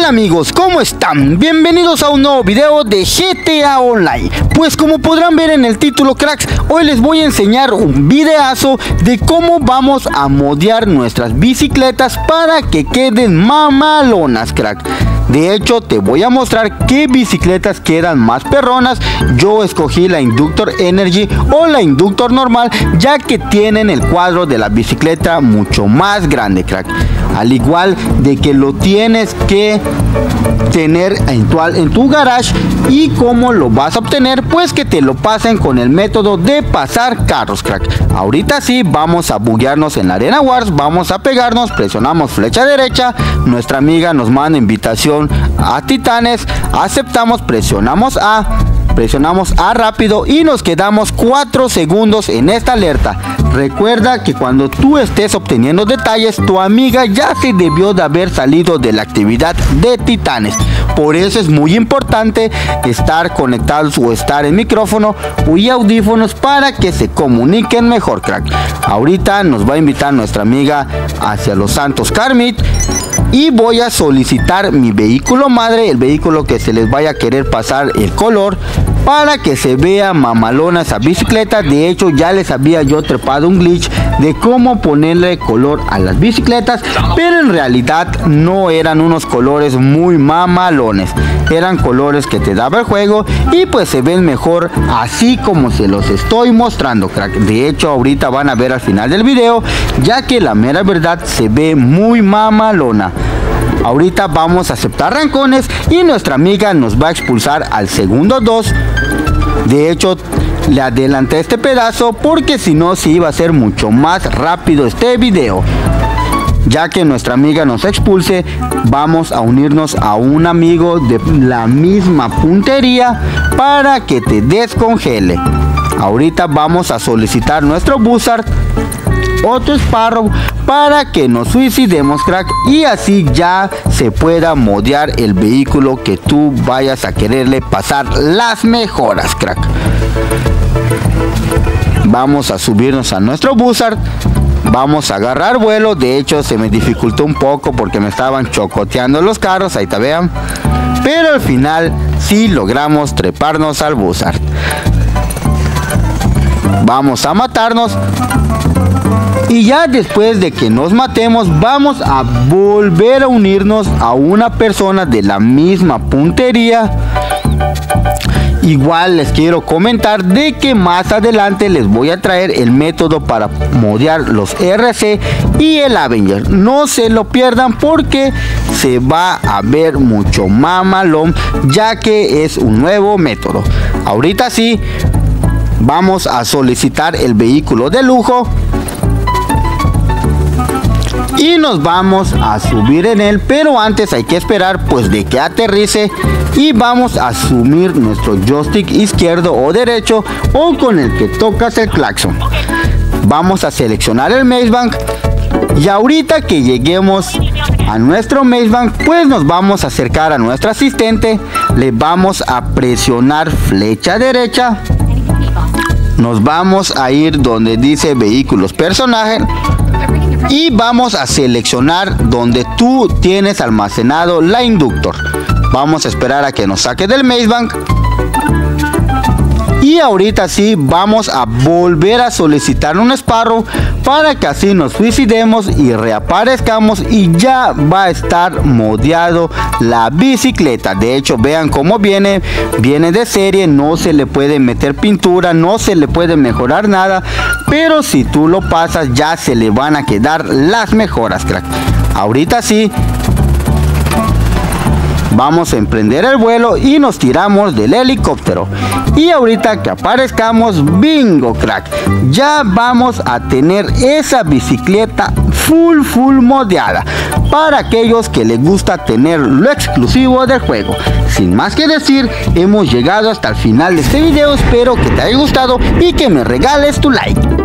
Hola amigos, ¿cómo están? Bienvenidos a un nuevo video de GTA Online. Pues como podrán ver en el título, cracks, hoy les voy a enseñar un videazo de cómo vamos a modear nuestras bicicletas para que queden mamalonas, crack. De hecho, te voy a mostrar qué bicicletas quedan más perronas. Yo escogí la Inductor Energy o la Inductor normal, ya que tienen el cuadro de la bicicleta mucho más grande, crack. Al igual de que lo tienes que tener en tu garage. ¿Y cómo lo vas a obtener? Pues que te lo pasen con el método de pasar carros, crack. Ahorita sí, vamos a buguearnos en la Arena Wars. Vamos a pegarnos, presionamos flecha derecha. Nuestra amiga nos manda invitación a Titanes, aceptamos, presionamos A rápido y nos quedamos 4 segundos en esta alerta. Recuerda que cuando tú estés obteniendo detalles, tu amiga ya se debió de haber salido de la actividad de Titanes. Por eso es muy importante estar conectados o estar en micrófono y audífonos para que se comuniquen mejor, crack. Ahorita nos va a invitar nuestra amiga hacia Los Santos Carmit. Y voy a solicitar mi vehículo madre, el vehículo que se les vaya a querer pasar el color para que se vea mamalona esa bicicleta. De hecho, ya les había yo trepado un glitch de cómo ponerle color a las bicicletas, pero en realidad no eran unos colores muy mamalones. Eran colores que te daba el juego y pues se ven mejor así como se los estoy mostrando, crack. De hecho, ahorita van a ver al final del video, ya que la mera verdad se ve muy mamalona. Ahorita vamos a aceptar rancones y nuestra amiga nos va a expulsar al segundo 2. De hecho, le adelanté este pedazo porque si no, sí iba a ser mucho más rápido este video. Ya que nuestra amiga nos expulse, vamos a unirnos a un amigo de la misma puntería para que te descongele. Ahorita vamos a solicitar nuestro Buzzard, otro Sparrow, para que nos suicidemos, crack, y así ya se pueda modear el vehículo que tú vayas a quererle pasar las mejoras, crack. Vamos a subirnos a nuestro Buzzard. Vamos a agarrar vuelo. De hecho, se me dificultó un poco porque me estaban chocoteando los carros, ahí te vean. Pero al final sí logramos treparnos al Buzzard. Vamos a matarnos. Y ya después de que nos matemos, vamos a volver a unirnos a una persona de la misma puntería. Igual les quiero comentar de que más adelante les voy a traer el método para modear los RC y el Avenger. No se lo pierdan porque se va a ver mucho mamalón, ya que es un nuevo método. Ahorita sí, vamos a solicitar el vehículo de lujo. Y nos vamos a subir en él, pero antes hay que esperar pues de que aterrice. Y vamos a asumir nuestro joystick izquierdo o derecho o con el que tocas el claxon. Vamos a seleccionar el Maze Bank. Y ahorita que lleguemos a nuestro Maze Bank, pues nos vamos a acercar a nuestro asistente. Le vamos a presionar flecha derecha. Nos vamos a ir donde dice vehículos personajes. Y vamos a seleccionar donde tú tienes almacenado la Inductor. Vamos a esperar a que nos saque del Maze Bank. Y ahorita sí vamos a volver a solicitar un Sparrow para que así nos suicidemos y reaparezcamos y ya va a estar modeado la bicicleta. De hecho, vean cómo viene de serie, no se le puede meter pintura, no se le puede mejorar nada, pero si tú lo pasas ya se le van a quedar las mejoras, crack. Ahorita sí vamos a emprender el vuelo y nos tiramos del helicóptero. Y ahorita que aparezcamos, bingo, crack, ya vamos a tener esa bicicleta full modeada para aquellos que les gusta tener lo exclusivo del juego. Sin más que decir, hemos llegado hasta el final de este video. Espero que te haya gustado y que me regales tu like.